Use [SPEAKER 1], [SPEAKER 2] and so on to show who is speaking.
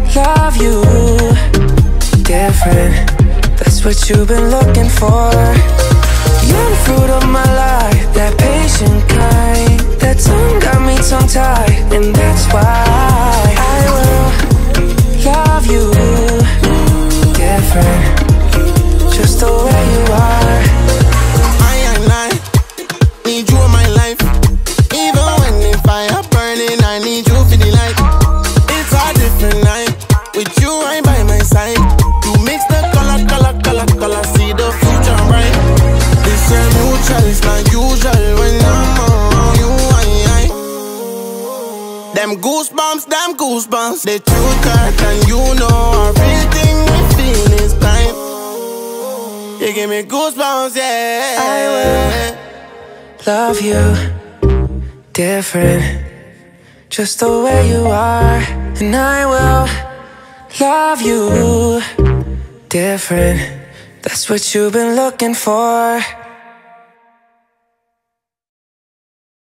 [SPEAKER 1] love you different. That's what you've been looking for. You're the fruit of my life, that patient kind. That tongue got me tongue-tied, and that's why I will love you different, just the way you are.
[SPEAKER 2] I need you in my life. Even when the fire burning, I need you for the light. It's a different night with you right by my side. You mix the color, see the future bright. This is mutual, it's not usual when I'm around you. Them goosebumps, they true cut, and you know everything we feel is time. You give me goosebumps, yeah.
[SPEAKER 1] I will love you different, just the way you are. And I will love you different. That's what you've been looking for.